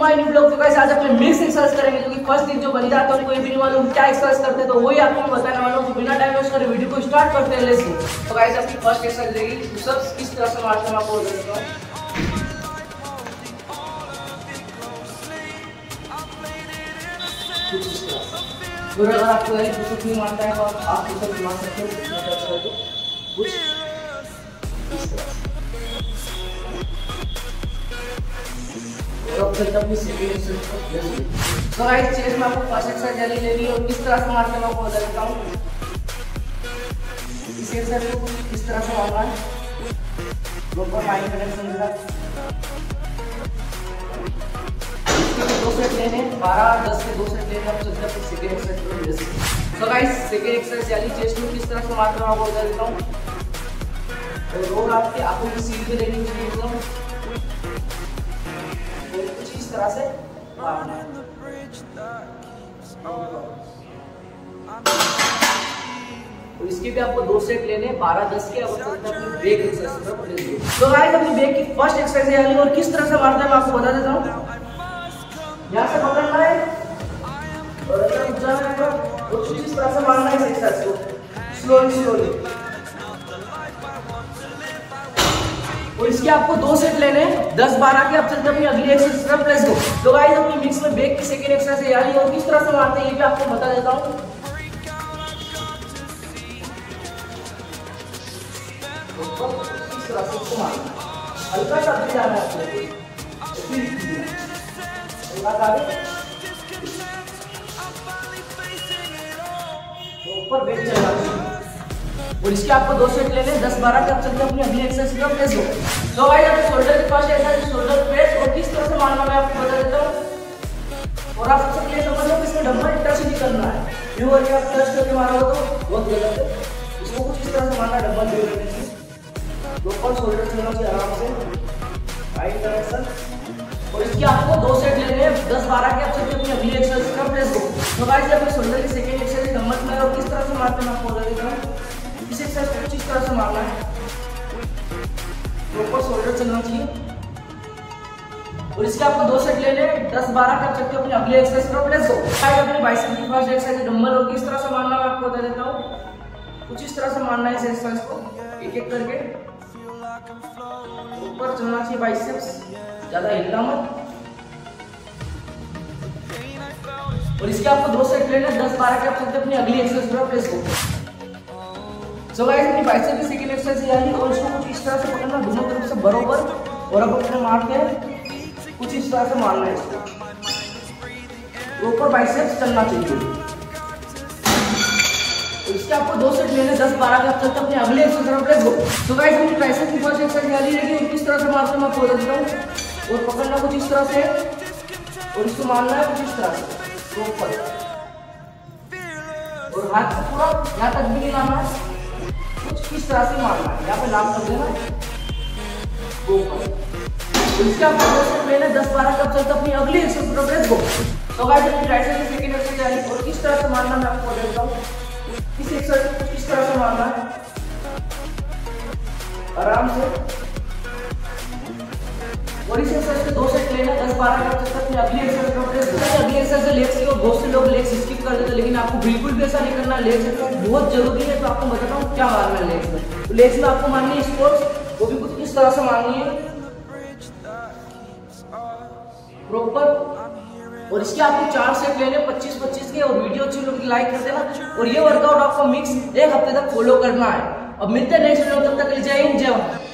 My new blog. तो guys आज अपने मिक्स एक्सरसाइज करेंगे, जो कि फर्स्ट दिन जो बन जाता है कोई भी नहीं मालूम क्या एक्सरसाइज करते हैं, तो वही आपको बताने वाला हूं। तो बिना टाइम वेस्ट करे वीडियो को स्टार्ट करते हैं, लेट्स गो। तो गाइस अपनी फर्स्ट एक्सरसाइज रहेगी पुशअप्स। किस तरह से मारते हैं मैं आपको बता देता हूं। कुछ इस तरह से। और अगर आपको ये पुशअप नहीं मारता है तो आप पुशअप मार सकते हो। कुछ इस तरह से। तो गाइस चेस्ट में आपको फर्स्ट एक्सरसाइज जारी लेनी है और किस तरह से मारते हैं मैं आपको बता देता हूं। इस एक्सरसाइज को किस तरह से मारना है, प्रॉपर माइंड कनेक्शन के साथ। इसके 2 सेट लेने, 12 10 के 2 सेट लेने। अब चलते हैं सेकंड एक्सरसाइज पे। तो गाइस सेकंड एक्सरसाइज जारी चेस्ट में किस तरह से मारते हैं मैं आपको बता देता हूं। और रोल आपकी आंखों की सीध पे लेनी चाहिए एकदम कुछ इस तरह से मारना है। और इसके भी आपको 2 सेट लेने 12 10 के। अब चलते हैं अपनी बैक एक्सरसाइज पर। तो गाइस अपनी बैक की फर्स्ट एक्सरसाइज है और किस तरह से मारते हैं मैं आपको बता देता हूं। यहां से पकड़ना है और अंदर उठ जाना है और कुछ इस तरह से मारना है इस एक्सरसाइज को स्लोली। और इसके आपको 2 सेट लेने 10 12 के। अब चलते हैं अगली एक्सरसाइज पर, लेट्स गो। तो गाइस अपनी मिक्स में बैक की सेकंड एक्सरसाइज है यार, और किस तरह से मारते हैं ये भी आपको बता देता हूं। इस तरह से इसको मारना हल्का सा भी जाना है आपको, हल्का सा भी ऊपर बैक चलना चाहिए। और इसके आपको 2 सेट लेने 10 12 के। अब चलते हैं अपनी अगली एक्सरसाइज पर, लेट्स गो। तो गाइस अपने शोल्डर के पास एक्सरसाइज शोल्डर प्रेस और किस तरह से मारना मैं आपको बता देता हूं। और आप सबसे क्लियर समझ लो कि इसमें डंबल टच नहीं करना है। यूं करके आप टच करके मारोगे तो बहुत गलत है। इसको कुछ इस तरह से मारना, डंबल यूं करने से ऊपर शोल्डर चलना चाहिए आराम से, राइट डायरेक्शन। और इसके आपको 2 सेट लेने हैं 10 12 के। अब चलते हैं अपनी अगली एक्सरसाइज पर, लेट्स गो। तो गाइस अपने शोल्डर की सेकंड एक्सरसाइज डंबल में और किस तरह से मारते हैं मैं आपको बता देता हूं। इस एक्सरसाइज को कुछ इस तरह से मारना है, ऊपर शोल्डर चलना चाहिए। और इसके आपको 2 सेट लेने 10 12 के। चलते हैं अपनी अगली एक्सरसाइज पर, लेट्स गो। गाइस अपनी बाइसेप की फर्स्ट एक्सरसाइज डंबल और किस तरह से मारना मैं आपको बता देता हूं। कुछ इस तरह से मारना है इस एक्सरसाइज को एक एक करके। ऊपर चलना चाहिए बाइसेप्स, ज्यादा हिलना मत। और इसके आपको 2 सेट लेने 10 12 के। अब चलते हैं अपनी अगली एक्सरसाइज पर, लेट्स गो। सो गाइस अपनी बाइसेप की सेकंड एक्सरसाइज यानी और इसको कुछ इस तरह से पकड़ना दोनों तरफ से बराबर। और अब अपने मार के कुछ इस तरह से मारना है इसको, ऊपर बाइसेप्स चलना चाहिए। और इसके आपको 2 सेट लेने 10 12 के। अब चलते हैं अपने अगले एक्सरसाइज पर, लेट्स गो। सो गाइस अपनी ट्राइसेप की फर्स्ट एक्सरसाइज यानी रहेगी किस तरह से मारते हैं मैं आपको बता देता हूं। और पकड़ना कुछ इस तरह से और इसको मारना है कुछ इस तरह से ऊपर। और हाथ को पूरा यहां तक भी नहीं लाना है, कुछ इस तरह से मारना है। यहाँ पे लाभ कर देना ऊपर। इसके आपको 2 सेट लेने 10 12 कब चलते अपनी अगली एक्सरसाइज पर, लेट्स गो। तो गाइस अपनी राइट साइड की सेकंड एक्सरसाइज यानी और किस तरह से मारना मैं आपको बता देता हूं। इस एक्सरसाइज को किस तरह से मारना है आराम से। और इस एक्सरसाइज के 2 सेट लेना 10 12 कब चलते अपनी अगली एक्सरसाइज पर, लेट्स गो। अगली एक्सरसाइज लेग्स की और बहुत से लोग लेग्स स्किप कर देते हैं, लेकिन आपको बिल्कुल भी ऐसा नहीं करना। लेग्स एक्सरसाइज बहुत जरूरी है, तो आपको बताता हूं क्या मारना है लेग्स में। तो लेग्स में आपको मारनी है स्क्वाट्स, वो भी कुछ इस तरह से मारनी है प्रॉपर। और इसके आपको 4 सेट लेने 25 25 के। और वीडियो अच्छी लगी लाइक कर देना। और ये वर्कआउट आपको मिक्स 1 हफ्ते तक फॉलो करना है। अब मिलते हैं नेक्स्ट वीडियो, तब तक के लिए जय हिंद जय भारत।